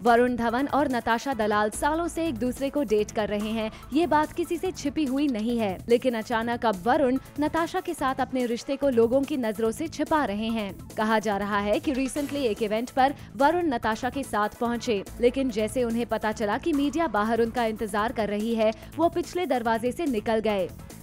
वरुण धवन और नताशा दलाल सालों से एक दूसरे को डेट कर रहे हैं। ये बात किसी से छिपी हुई नहीं है, लेकिन अचानक अब वरुण नताशा के साथ अपने रिश्ते को लोगों की नजरों से छिपा रहे हैं। कहा जा रहा है कि रिसेंटली एक इवेंट पर वरुण नताशा के साथ पहुंचे, लेकिन जैसे उन्हें पता चला कि मीडिया बाहर उनका इंतजार कर रही है, वो पिछले दरवाजे से निकल गए।